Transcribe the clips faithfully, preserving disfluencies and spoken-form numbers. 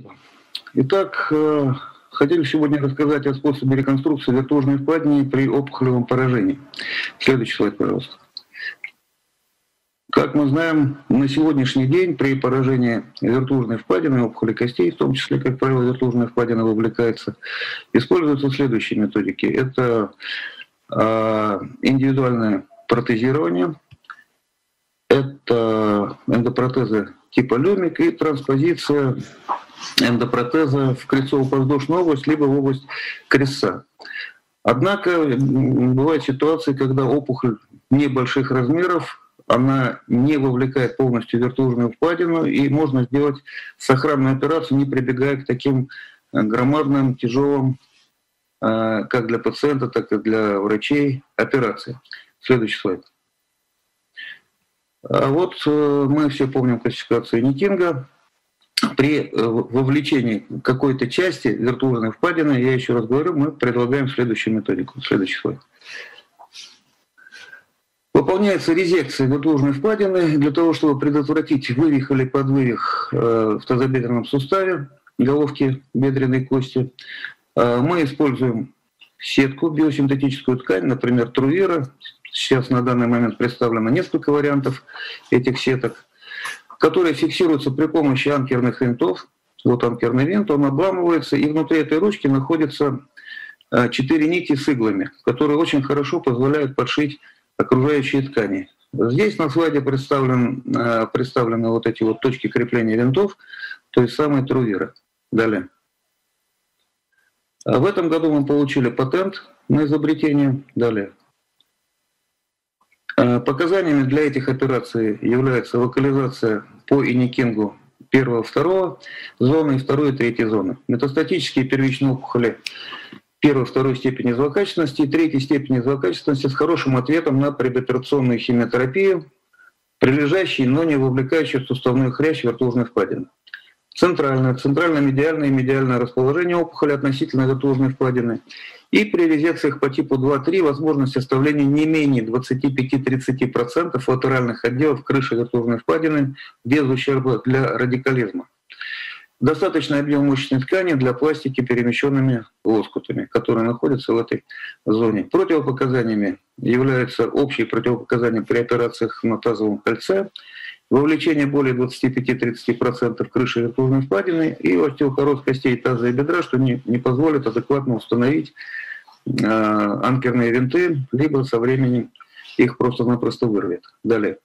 Итак, хотели сегодня рассказать о способе реконструкции вертужной впадины при опухолевом поражении. Следующий слайд, пожалуйста. Как мы знаем, на сегодняшний день при поражении вертужной впадины, опухоли костей, в том числе, как правило, вертужная впадина вовлекается, используются следующие методики. Это э, индивидуальное протезирование, это эндопротезы типа люмик и транспозиция эндопротеза в крестцово-подвздошную область, либо в область крестца. Однако бывают ситуации, когда опухоль небольших размеров, она не вовлекает полностью вертужную впадину, и можно сделать сохранную операцию, не прибегая к таким громадным, тяжелым, как для пациента, так и для врачей, операциям. Следующий слайд. А вот мы все помним классификацию Нитинга. При вовлечении какой-то части вертужной впадины, я еще раз говорю, мы предлагаем следующую методику. Следующий слайд. Выполняется резекция вертужной впадины для того, чтобы предотвратить вывих или подвывих в тазобедренном суставе головки бедренной кости. Мы используем сетку, биосинтетическую ткань, например, Трувера. Сейчас на данный момент представлено несколько вариантов этих сеток, которые фиксируются при помощи анкерных винтов. Вот анкерный винт, он обламывается, и внутри этой ручки находятся четыре нити с иглами, которые очень хорошо позволяют подшить окружающие ткани. Здесь на слайде представлен, представлены вот эти вот точки крепления винтов, то есть самые Трувера. Далее. В этом году мы получили патент на изобретение. Далее. Показаниями для этих операций является локализация по Иникингу первого, второго зоны и второй и третьей зоны. Метастатические первичные опухоли первой, второй степени злокачественности и третьей степени злокачественности с хорошим ответом на предоперационную химиотерапию, прилежащий, но не вовлекающий в суставную хрящ вертужной впадины. Центральное, центрально-медиальное и медиальное расположение опухоли относительно вертужной впадины. И при резекциях по типу два-три возможность оставления не менее двадцати пяти-тридцати процентов латеральных отделов крыши вертужной впадины без ущерба для радикализма. Достаточный объем мышечной ткани для пластики перемещенными лоскутами, которые находятся в этой зоне. Противопоказаниями являются общие противопоказания при операциях на тазовом кольце, вовлечение более двадцати пяти-тридцати процентов крыши вертужной впадины и остеохороз костей таза и бедра, что не, не позволит адекватно установить э, анкерные винты, либо со временем их просто-напросто вырвет. Далее.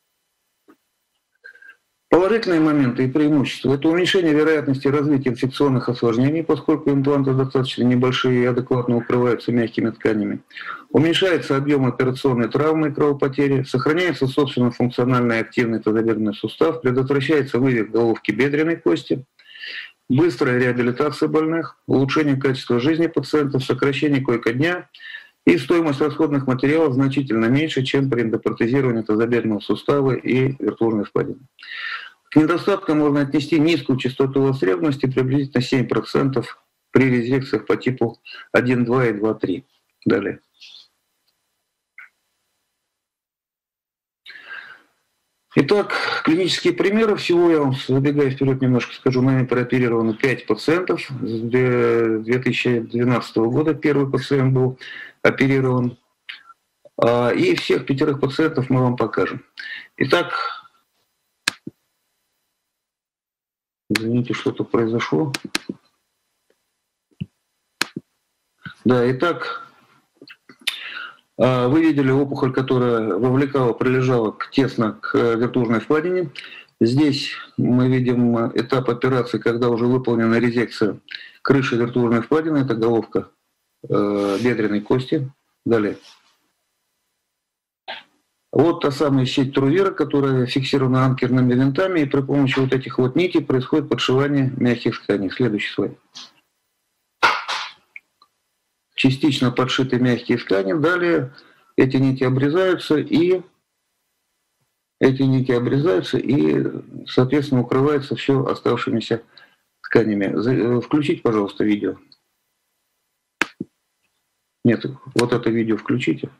Положительные моменты и преимущества – это уменьшение вероятности развития инфекционных осложнений, поскольку импланты достаточно небольшие и адекватно укрываются мягкими тканями. Уменьшается объем операционной травмы и кровопотери, сохраняется собственно функциональный и активный тазобедренный сустав, предотвращается вывих головки бедренной кости, быстрая реабилитация больных, улучшение качества жизни пациентов, сокращение койко-дня, и стоимость расходных материалов значительно меньше, чем при эндопротезировании тазобедренного сустава и вертужной впадины. К недостаткам можно отнести низкую частоту востребованности, приблизительно семь процентов при резекциях по типу один-два и два-три. Далее. Итак, клинические примеры. Всего я вам, забегая вперед, немножко скажу, нами прооперировано пять пациентов. С две тысячи двенадцатого года первый пациент был оперирован. И всех пятерых пациентов мы вам покажем. Итак, извините, что-то произошло. Да, итак, вы видели опухоль, которая вовлекала, прилежала тесно к вертужной впадине. Здесь мы видим этап операции, когда уже выполнена резекция крыши вертужной впадины. Это головка бедренной кости. Далее. Вот та самая сеть Трувера, которая фиксирована анкерными винтами, и при помощи вот этих вот нитей происходит подшивание мягких тканей. Следующий слайд. Частично подшиты мягкие ткани, далее эти нити обрезаются, и эти нити обрезаются, и, соответственно, укрывается все оставшимися тканями. Включите, пожалуйста, видео. Нет, вот это видео включите.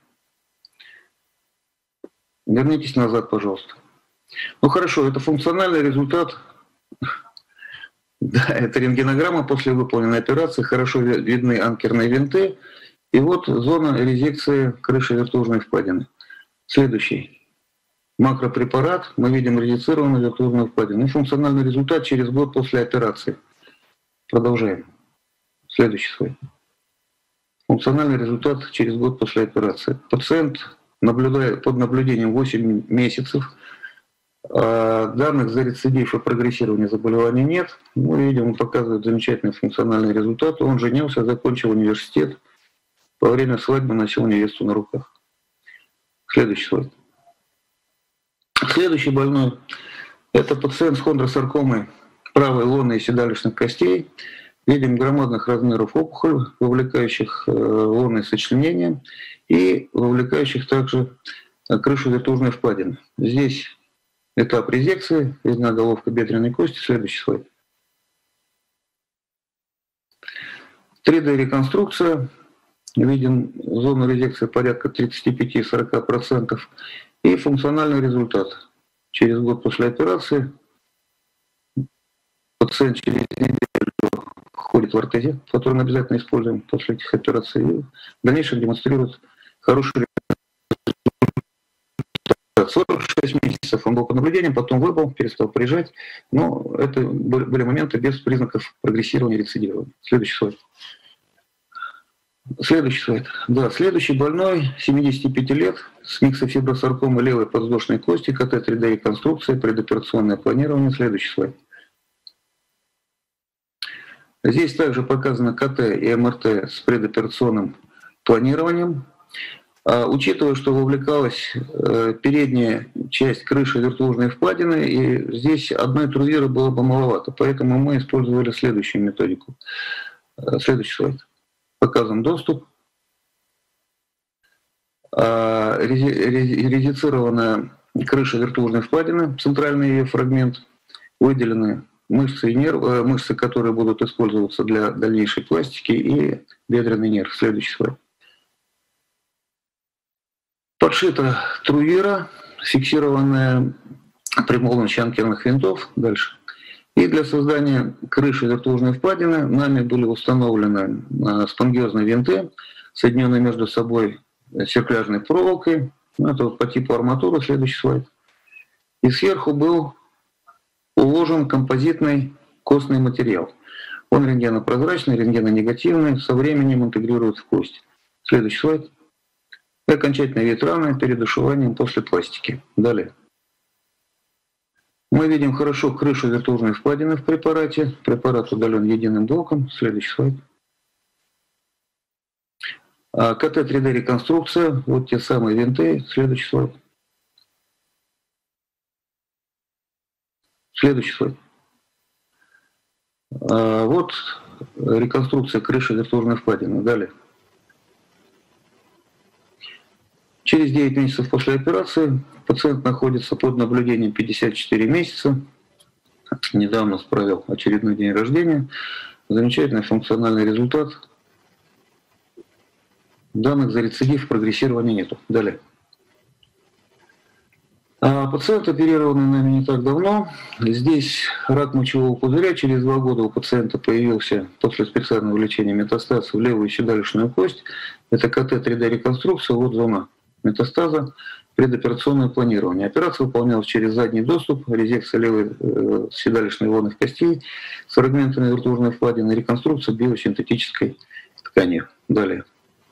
Вернитесь назад, пожалуйста. Ну хорошо, это функциональный результат Да, это рентгенограмма после выполненной операции. Хорошо видны анкерные винты. И вот зона резекции крыши вертужной впадины. Следующий. Макропрепарат. Мы видим резецированную вертужную впадину. И функциональный результат через год после операции. Продолжаем. Следующий слайд. Функциональный результат через год после операции. Пациент наблюдает под наблюдением восемь месяцев. Данных за рецидив и прогрессирование заболевания нет. Мы видим, он показывает замечательный функциональный результат. Он женился, закончил университет. Во время свадьбы носил невесту на руках. Следующий слайд. Следующий больной – это пациент с хондросаркомой правой лонной и седалищных костей. Видим громадных размеров опухоль, вовлекающих лонные сочленения и вовлекающих также крышу вертужной впадины. Здесь этап резекции, видна головка бедренной кости. Следующий слайд. три дэ реконструкция. Видим зону резекции порядка тридцать пять - сорок процентов. И функциональный результат. Через год после операции пациент через неделю входит в ортезет, который мы обязательно используем после этих операций. И в дальнейшем демонстрирует хороший результат. сорок шесть месяцев он был под наблюдением, потом выбыл, перестал приезжать. Но это были моменты без признаков прогрессирования и рецидивирования. Следующий слайд. Следующий слайд. Да, следующий больной, семидесяти пяти лет, с миксофибросаркомой левой подвздошной кости, ка тэ три дэ реконструкция, предоперационное планирование. Следующий слайд. Здесь также показано ка тэ и эм эр тэ с предоперационным планированием. А, учитывая, что вовлекалась э, передняя часть крыши вертужной впадины, и здесь одной трувиры было бы маловато, поэтому мы использовали следующую методику. Э, следующий слайд. Показан доступ. Резицированная крыша вертужной впадины, центральный ее фрагмент, выделены мышцы, и нерв, мышцы, которые будут использоваться для дальнейшей пластики, и бедренный нерв. Следующий слайд. Подшита трувира, фиксированная при помощи анкерных винтов. Дальше. И для создания крыши вертужной впадины нами были установлены спонгиозные винты, соединенные между собой циркуляжной проволокой. Это вот по типу арматуры. Следующий слайд. И сверху был уложен композитный костный материал. Он рентгенопрозрачный, рентгенонегативный, со временем интегрирует в кость. Следующий слайд. И окончательный вид раны перед ушиванием после пластики. Далее. Мы видим хорошо крышу вертужной впадины в препарате. Препарат удален единым блоком. Следующий слайд. ка тэ три дэ реконструкция. Вот те самые винты. Следующий слайд. Следующий слайд. Вот реконструкция крыши вертужной впадины. Далее. Через девять месяцев после операции пациент находится под наблюдением пятьдесят четыре месяца. Недавно справил очередной день рождения. Замечательный функциональный результат. Данных за рецидив прогрессирования нету. Далее. А пациент оперированный нами не так давно. Здесь рак мочевого пузыря. Через два года у пациента появился после специального лечения метастаз в левую седалищную кость. Это ка тэ три дэ реконструкция. Вот зона метастаза, предоперационное планирование. Операция выполнялась через задний доступ, резекция левой э, седалищной лонных костей с фрагментами вертужной впадины, реконструкция биосинтетической ткани. Далее.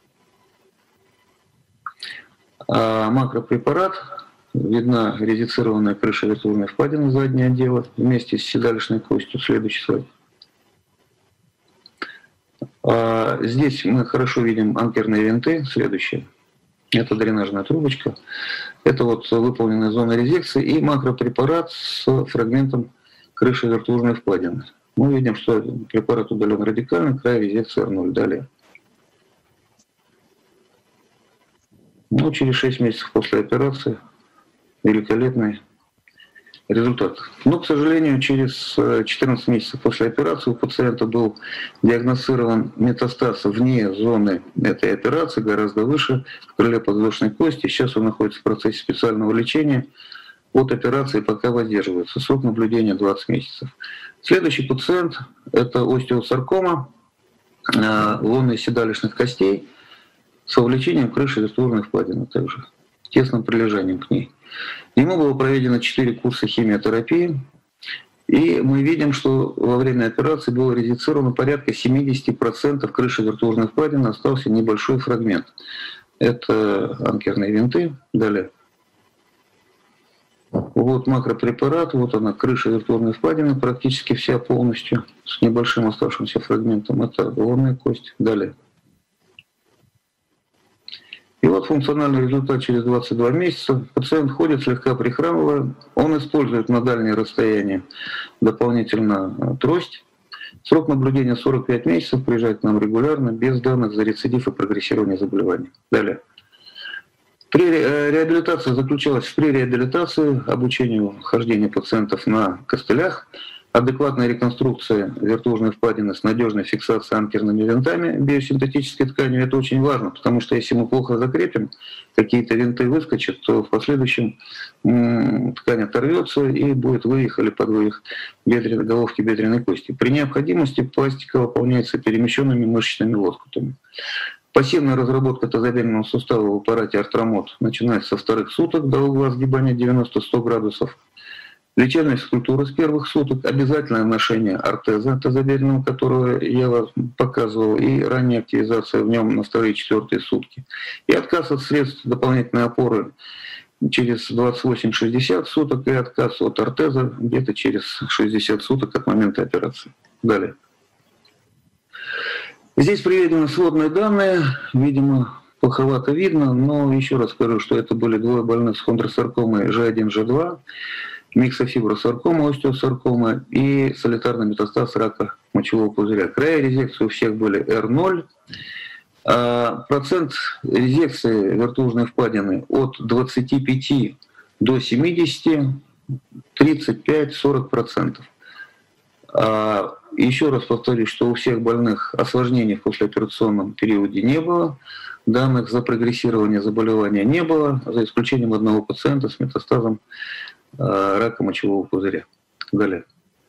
А макропрепарат. Видна резицированная крыша вертужной впадины, заднее отдело, вместе с седалищной костью. Следующий слайд. А здесь мы хорошо видим анкерные винты. Следующее. Это дренажная трубочка. Это вот выполненная зона резекции и макропрепарат с фрагментом крыши вертужной впадины. Мы видим, что препарат удален радикально, край резекции эр ноль. Далее. Ну, через шесть месяцев после операции великолепный результат. Но, к сожалению, через четырнадцать месяцев после операции у пациента был диагностирован метастаз вне зоны этой операции, гораздо выше, в крыле подвздошной кости. Сейчас он находится в процессе специального лечения. от операции пока воздерживаются. Срок наблюдения двадцать месяцев. Следующий пациент – это остеосаркома лунных седалищных костей с вовлечением крыши вертебральной впадины также, тесным прилежанием к ней. Ему было проведено четыре курса химиотерапии, и мы видим, что во время операции было резицировано порядка семьдесят процентов крыши вертебральной впадины, остался небольшой фрагмент. Это анкерные винты. Далее. Вот макропрепарат, вот она, крыша вертебральной впадины, практически вся полностью, с небольшим оставшимся фрагментом. Это лунная кость. Далее. И вот функциональный результат через двадцать два месяца. Пациент ходит, слегка прихрамывая. Он использует на дальние расстояния дополнительно трость. Срок наблюдения сорок пять месяцев, приезжает к нам регулярно, без данных за рецидив и прогрессирование заболеваний. Далее. Реабилитация заключалась в пререабилитации, обучению хождения пациентов на костылях, адекватная реконструкция вертебральной впадины с надежной фиксацией анкерными винтами биосинтетической тканью. Это очень важно, потому что если мы плохо закрепим, какие-то винты выскочат, то в последующем ткань оторвется и будет вывих или подвывих бедрен, головки бедренной кости. При необходимости пластика выполняется перемещенными мышечными лоскутами. Пассивная разработка тазобедренного сустава в аппарате артромод начинается со вторых суток до угла сгибания девяносто — сто градусов. Лечебная физкультура с первых суток, обязательное ношение ортеза тазобедренного, которого я вам показывал, и ранняя активизация в нем на вторые и четвертые сутки. И отказ от средств дополнительной опоры через двадцать восемь — шестьдесят суток, и отказ от ортеза где-то через шестьдесят суток от момента операции. Далее. Здесь приведены сводные данные, видимо, плоховато видно, но еще раз скажу, что это были двое больных с хондросаркомой жэ один — жэ два, миксофибросаркома, остеосаркома и солитарный метастаз рака мочевого пузыря. Края резекции у всех были эр ноль. А процент резекции вертебральной впадины от двадцати пяти до семидесяти, тридцать пять — сорок процентов. А еще раз повторюсь, что у всех больных осложнений в послеоперационном периоде не было, данных за прогрессирование заболевания не было, за исключением одного пациента с метастазом рака мочевого пузыря. Далее.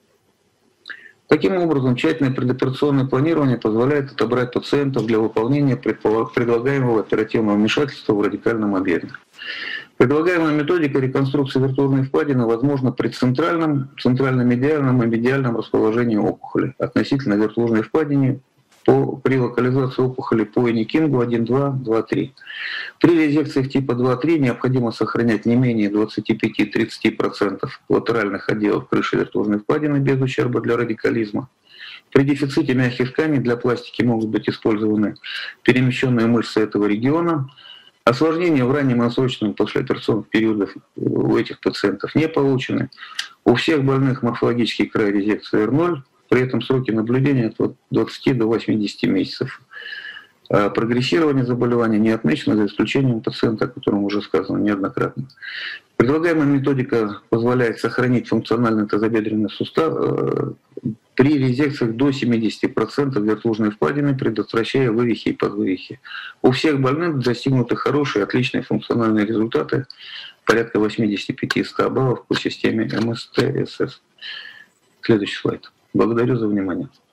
Таким образом, тщательное предоперационное планирование позволяет отобрать пациентов для выполнения предлагаемого оперативного вмешательства в радикальном объеме. Предлагаемая методика реконструкции вертебральной впадины возможна при центральном, центрально-медиальном и медиальном расположении опухоли относительно вертебральной впадине по, при локализации опухоли по Эникингу один, два, два, три. При резекциях типа два-три необходимо сохранять не менее двадцати пяти — тридцати процентов латеральных отделов крыши вертебральной впадины без ущерба для радикализма. При дефиците мягких тканей для пластики могут быть использованы перемещенные мышцы этого региона. Осложнения в раннем и срочном послеоперационных периодах у этих пациентов не получены. У всех больных морфологический край резекции эр ноль, при этом сроки наблюдения от двадцати до восьмидесяти месяцев. А прогрессирование заболевания не отмечено, за исключением пациента, о котором уже сказано неоднократно. Предлагаемая методика позволяет сохранить функциональный тазобедренный сустав при резекциях до семидесяти процентов вертебральной впадины, предотвращая вывихи и подвывихи. У всех больных достигнуты хорошие, отличные функциональные результаты, порядка восьмидесяти пяти — ста баллов по системе эм эс тэ эс эс. Следующий слайд. Благодарю за внимание.